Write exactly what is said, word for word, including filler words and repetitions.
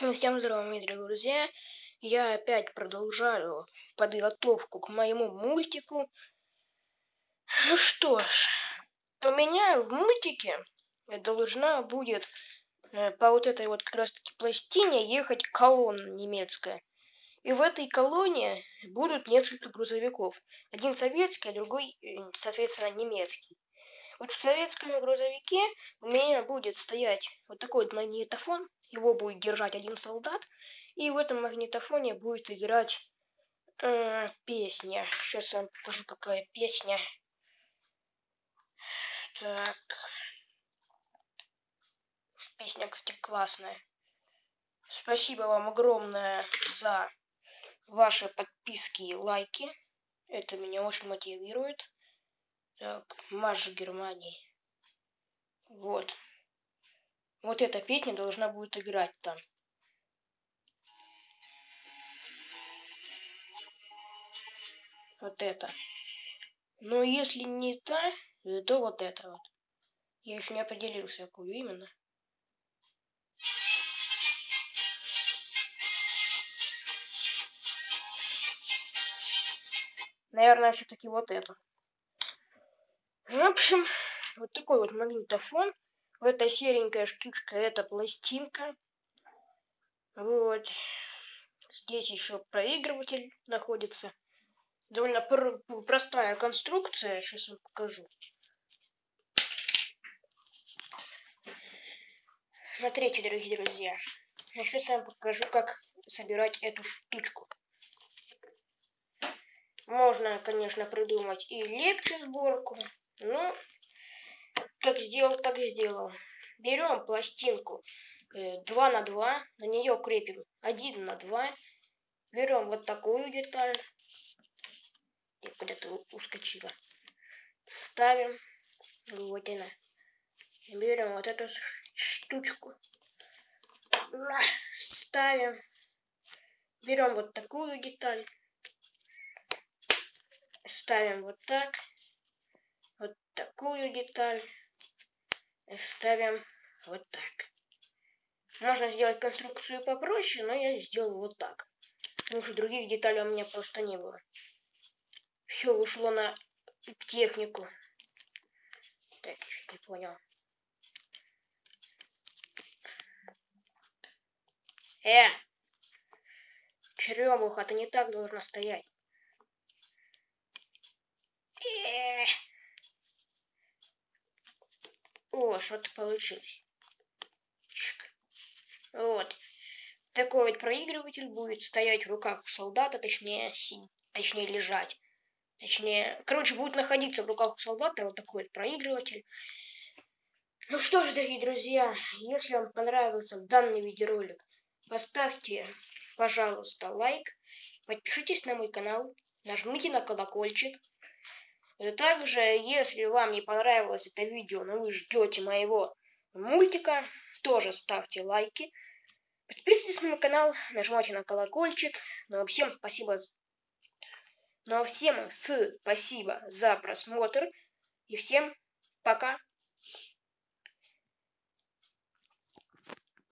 Всем здорово, мои дорогие друзья! Я опять продолжаю подготовку к моему мультику. Ну что ж, у меня в мультике должна будет э, по вот этой вот как раз таки пластине ехать колонна немецкая. И в этой колонне будут несколько грузовиков. Один советский, а другой, э, соответственно, немецкий. Вот в советском грузовике у меня будет стоять вот такой вот магнитофон, его будет держать один солдат, и в этом магнитофоне будет играть э, песня. Сейчас я вам покажу, какая песня. Так. Песня, кстати, классная. Спасибо вам огромное за ваши подписки и лайки. Это меня очень мотивирует. Так, марш Германии. Вот. Вот эта песня должна будет играть там. Вот это. Но если не та, то вот это вот. Я еще не определился, какую именно. Наверное, все-таки вот эту. В общем, вот такой вот магнитофон. Вот эта серенькая штучка, это пластинка. Вот. Здесь еще проигрыватель находится. Довольно пр простая конструкция. Сейчас вам покажу. Смотрите, дорогие друзья. Я сейчас вам покажу, как собирать эту штучку. Можно, конечно, придумать и легче сборку. Ну, как сделал, так и сделал. Берем пластинку два на два, на нее крепим один на два. Берем вот такую деталь. Я куда-то ускочила. Ставим. Вот она. Берем вот эту штучку. Ставим. Берем вот такую деталь. Ставим вот так. Вот такую деталь. Ставим вот так. Можно сделать конструкцию попроще, но я сделал вот так. Потому что других деталей у меня просто не было. Все ушло на технику. Так, еще не понял. Э! Черемуха, ты не так должна стоять. Э! О, что-то получилось. Вот. Такой вот проигрыватель будет стоять в руках солдата, точнее, точнее лежать. Точнее, короче, будет находиться в руках у солдата вот такой вот проигрыватель. Ну что ж, дорогие друзья, если вам понравился данный видеоролик, поставьте, пожалуйста, лайк, подпишитесь на мой канал, нажмите на колокольчик. Также, если вам не понравилось это видео, но вы ждете моего мультика, тоже ставьте лайки. Подписывайтесь на мой канал, нажимайте на колокольчик. Ну а всем спасибо. Ну а всем спасибо за просмотр. И всем пока.